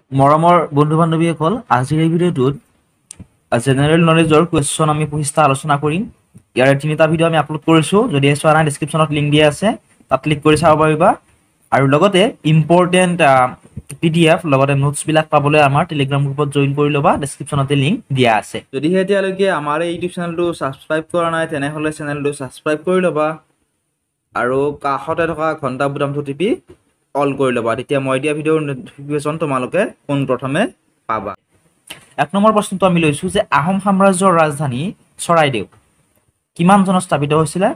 মৰমৰ বন্ধু-বান্ধৱীসকল, আজিৰ এই ভিডিঅ'টোত জেনেৰেল নলেজৰ কুৱেশ্যন আমি পৃষ্ঠা আলোচনা কৰিম। ইয়াৰে তিনিটা ভিডিঅ' আমি আপলোড কৰিছোঁ। যদি চোৱা নাই, ডেছক্ৰিপশ্যনত লিংক দিয়া আছে, তাত ক্লিক কৰি চাব পাৰিবা। আৰু লগতে ইম্পৰ্টেণ্ট PDF লগতে নোটছবিলাক পাবলৈ আমাৰ টেলিগ্ৰাম গ্ৰুপত জইন কৰি ল'বা, ডেছক্ৰিপশ্যনতে লিংক দিয়া আছে। যদিহে এতিয়ালৈকে আমাৰ এই ইউটিউব চেনেলটো ছাবস্ক্ৰাইব কৰা নাই, তেনেহ'লে চেনেলটো ছাবস্ক্ৰাইব কৰি ল'বা আৰু কাষতে থকা ঘণ্টা বুটামটো টিপি অল কৰি ল'বা, তেতিয়া মই দিয়া ভিডিঅ'ৰ নটিফিকেশ্যন তোমালোকে পোনপ্ৰথমে পাবা। 1 নম্বৰ প্ৰশ্নটো আমি লৈছোঁ যে আহোম সাম্ৰাজ্যৰ ৰাজধানী চৰাইদেউ কিমান চনত স্থাপিত হৈছিলে?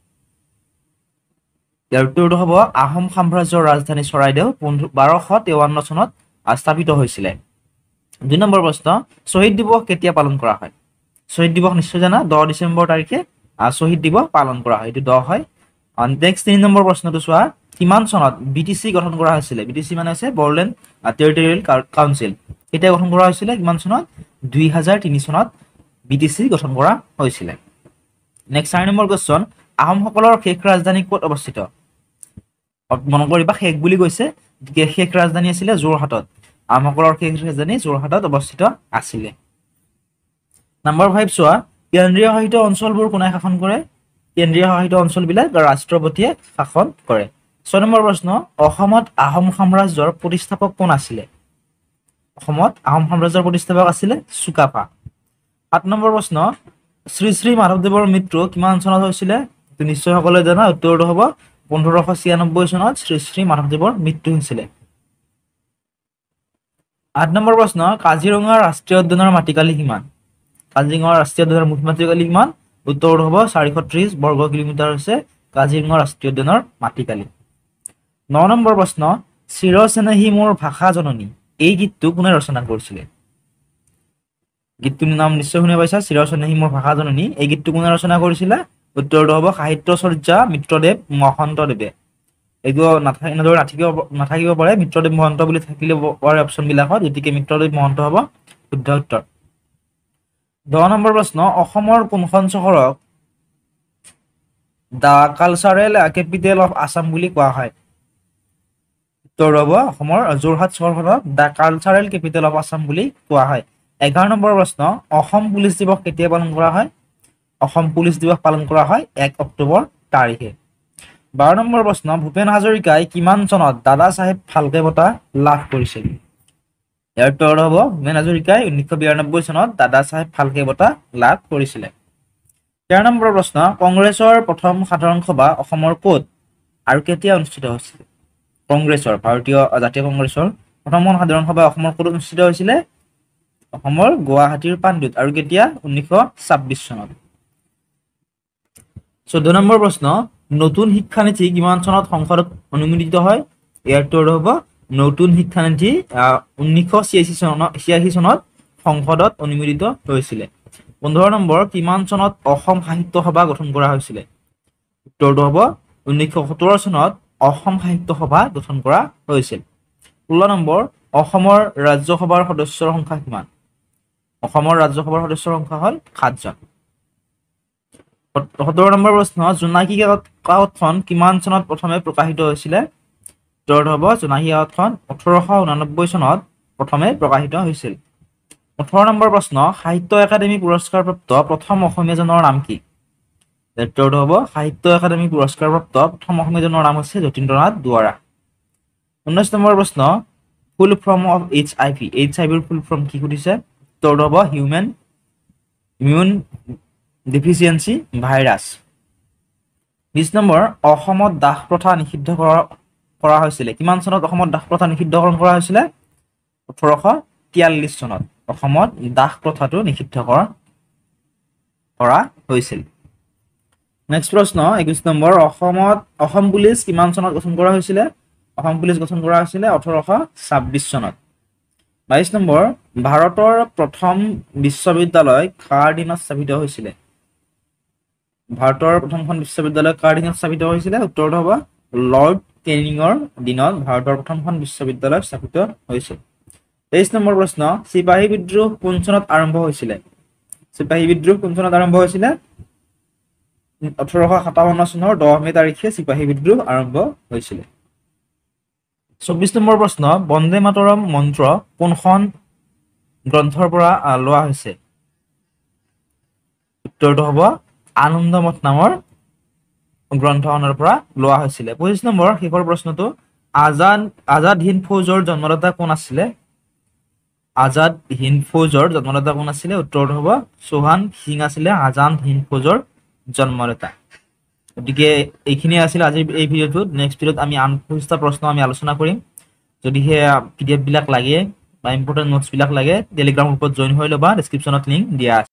ইয়াৰ উত্তৰটো হ'ব আহোম সাম্ৰাজ্যৰ ৰাজধানী চৰাইদেউ 1253 চনত স্থাপিত হৈছিলে। 2 নম্বৰ প্ৰশ্ন, শ্বহীদ দিৱস কেতিয়া পালন কৰা হয়? শ্বহীদ দিৱস নিশ্চয় জানা, 10 ডিচেম্বৰ তাৰিখে শ্বহীদ দিৱস পালন কৰা হয়, এইটো 10 হয়। নেক্সট 3 নম্বৰ প্ৰশ্নটো চোৱা, কিমান চনত BTC গঠন কৰা হৈছিলে? BTC মানে হৈছে বড়োলেণ্ড টেৰিটৰিয়েল কাউন্সিল। কেতিয়া গঠন কৰা হৈছিলে? কিমান চনত? 2003 চনত BTC গঠন কৰা হৈছিলে। নেক্সট 4 নম্বৰ কুৱেশ্যন, আহোমসকলৰ শেষ ৰাজধানী ক'ত অৱস্থিত? মন কৰিবা, শেষ বুলি কৈছে, শেষ ৰাজধানী আছিলে যোৰহাটত। আহোমসকলৰ শেষ ৰাজধানী যোৰহাটত অৱস্থিত আছিলে। নম্বৰ 5 চোৱা, কেন্দ্ৰীয় শাসিত অঞ্চলবোৰ কোনে শাসন কৰে? কেন্দ্ৰীয় শাসিত অঞ্চলবিলাক ৰাষ্ট্ৰপতিয়ে শাসন কৰে। 6 নম্বৰ প্ৰশ্ন, অসমত আহোম সাম্ৰাজ্যৰ প্ৰতিষ্ঠাপক কোন আছিলে? অসমত আহোম সাম্ৰাজ্যৰ প্ৰতিষ্ঠাপক আছিলে চুকাফা। 7 নম্বৰ প্ৰশ্ন, শ্ৰী শ্ৰী মাধৱদেৱৰ মৃত্যু কিমান চনত হৈছিলে? নিশ্চয় সকলোৱে জানা, উত্তৰটো হ'ব 1596 চনত শ্ৰী শ্ৰী মাধৱদেৱৰ মৃত্যু হৈছিলে। 8 নম্বৰ প্ৰশ্ন, কাজিৰঙা ৰাষ্ট্ৰীয় উদ্যানৰ মাটিকালি কিমান? কাজিৰঙা ৰাষ্ট্ৰীয় উদ্যানৰ মুঠ মাটিকালি কিমান? উত্তৰটো হ'ব 430 বৰ্গ কিলোমিটাৰ হৈছে কাজিৰঙা ৰাষ্ট্ৰীয় উদ্যানৰ মাটিকালি। 9 নম্বৰ প্ৰশ্ন, চিৰচেনেহী মোৰ ভাষা জননী এই গীতটো কোনে ৰচনা কৰিছিলে? গীতটোৰ নাম নিশ্চয় শুনি পাইছা, চিৰচেনেহী মোৰ ভাষা জননী। এই গীতটো কোনে ৰচনা কৰিছিলে? উত্তৰটো হ'ব সাহিত্যচৰ্যা মিত্ৰদেৱ মহন্তদেৱে। এইটো নাথাকিব পাৰে, মিত্ৰদেৱ মহন্ত বুলি থাকিলে পাৰে অপশ্যনবিলাকত, গতিকে মিত্ৰদেৱ মহন্ত হ'ব শুদ্ধ উত্তৰ। 10 নম্বৰ প্ৰশ্ন, অসমৰ কোনখন চহৰক the cultural capital of Assam বুলি কোৱা হয়? উত্তৰ হ'ব অসমৰ যোৰহাট চহৰখনক the cultural capital of Assam বুলি কোৱা হয়। 11 নম্বৰ প্ৰশ্ন, অসম পুলিচ দিৱস কেতিয়া পালন কৰা হয়? অসম পুলিচ দিৱস পালন কৰা হয় 1 অক্টোবৰ তাৰিখে। 12 নম্বৰ প্ৰশ্ন, ভূপেন হাজৰিকাই কিমান চনত দাদা চাহেব ফাল্কে বঁটা লাভ কৰিছিল? ইয়াৰ উত্তৰ হ'ব ভূপেন হাজৰিকাই 1992 চনত দাদা চাহেব ফাল্কে বঁটা লাভ কৰিছিলে। 13 নম্বৰ প্ৰশ্ন, কংগ্ৰেছৰ প্ৰথম সাধাৰণ সভা অসমৰ ক'ত আৰু কেতিয়া অনুষ্ঠিত হৈছিল? কংগ্ৰেছৰ, ভাৰতীয় জাতীয় কংগ্ৰেছৰ প্ৰথমখন সাধাৰণ সভা অসমৰ ক'ত অনুষ্ঠিত হৈছিলে? অসমৰ গুৱাহাটীৰ পাণ্ডুত, আৰু কেতিয়া? 1926 চনত। 14 নম্বৰ প্ৰশ্ন, নতুন শিক্ষানীতি কিমান চনত সংসদত অনুমোদিত হয়? ইয়াৰ উত্তৰ হ'ব নতুন শিক্ষানীতি 1986 চনত সংসদত অনুমোদিত হৈছিলে। 15 নম্বৰ, কিমান চনত অসম সাহিত্য সভা গঠন কৰা হৈছিলে? উত্তৰটো হ'ব 1917 চনত অসম সাহিত্য সভা গঠন কৰা হৈছিল। 16 নম্বৰ, অসমৰ ৰাজ্যসভাৰ সদস্যৰ সংখ্যা কিমান? অসমৰ ৰাজ্যসভাৰ সদস্যৰ সংখ্যা হ'ল 7 জন। 17 নম্বৰ প্ৰশ্ন, জোনাকী কাকতখন কিমান চনত প্ৰথমে প্ৰকাশিত হৈছিলে? উত্তৰটো হ'ব জোনাকী কাকতখন 1889 চনত প্ৰথমে প্ৰকাশিত হৈছিল। 18 নম্বৰ প্ৰশ্ন, সাহিত্য একাডেমী পুৰস্কাৰপ্ৰাপ্ত প্ৰথম অসমীয়াজনৰ নাম কি? উত্তৰটো হ'ব সাহিত্য একাডেমী পুৰস্কাৰপ্ৰাপ্ত প্ৰথম অসমীয়াজনৰ নাম হৈছে যতীন্দ্ৰনাথ দুৱৰা। 19 নম্বৰ প্ৰশ্ন, ফুল ফৰ্ম অফ HIV, HIVৰ ফুল ফৰ্ম কি সুধিছে? উত্তৰটো হ'ব হিউমেন ইমিউন ডেফিচিয়েঞ্চি ভাইৰাছ। 20 নম্বৰ, অসমত দাস প্ৰথা নিষিদ্ধ কৰা হৈছিলে কিমান চনত? অসমত দাস প্ৰথা নিষিদ্ধকৰণ কৰা হৈছিলে 1843 চনত অসমত দাস প্ৰথাটো নিষিদ্ধ কৰা হৈছিল। নেক্সট প্ৰশ্ন 21 নম্বৰ, অসম পুলিচ কিমান চনত গঠন কৰা হৈছিলে? অসম পুলিচ গঠন কৰা হৈছিলে 1826 চনত। 22 নম্বৰ, ভাৰতৰ প্ৰথম বিশ্ববিদ্যালয় কাৰ দিনত স্থাপিত হৈছিলে? ভাৰতৰ প্ৰথমখন বিশ্ববিদ্যালয় কাৰ দিনত স্থাপিত হৈছিলে? উত্তৰটো হ'ব লৰ্ড কেনিঙৰ দিনত ভাৰতৰ প্ৰথমখন বিশ্ববিদ্যালয় স্থাপিত হৈছিল। 23 নম্বৰ প্ৰশ্ন, চিপাহী বিদ্ৰোহ কোন চনত আৰম্ভ হৈছিলে? চিপাহী বিদ্ৰোহ কোন চনত আৰম্ভ হৈছিলে? 1857 চনৰ 10 মে তাৰিখে চিপাহী বিদ্ৰোহ আৰম্ভ হৈছিলে। 24 নম্বৰ প্ৰশ্ন বন্দে মাতৰম মন্ত্ৰ কোনখন গ্ৰন্থৰ পৰা লোৱা হৈছে উত্তৰটো হ'ব আনন্দমঠ নামৰ গ্ৰন্থখনৰ পৰা লোৱা হৈছিলে 25 নম্বৰ শেষৰ প্ৰশ্নটো আজাদ হিন্দ ফৌজৰ জন্মদাতা কোন আছিলে আজাদ হিন্দ ফৌজৰ জন্মদাতা কোন আছিলে উত্তৰটো হ'ব চৌহান সিং আছিলে আজাদ হিন্দ ফৌজৰ জন্মদাতা গতিকে এইখিনি আছিল আজিৰ এই ভিডিঅ'টোত নেক্সট ভিডিঅ'ত আমি আন প্ৰশ্ন আমি আলোচনা কৰিম যদিহে পিডিএফ বিলাক লাগে বা ইম্পৰ্টেণ্ট নোটছ বিলাক লাগে টেলিগ্ৰাম গ্ৰুপত জইন হৈ ল'বা ডেছক্ৰিপশ্যনত লিংক দিয়া আছে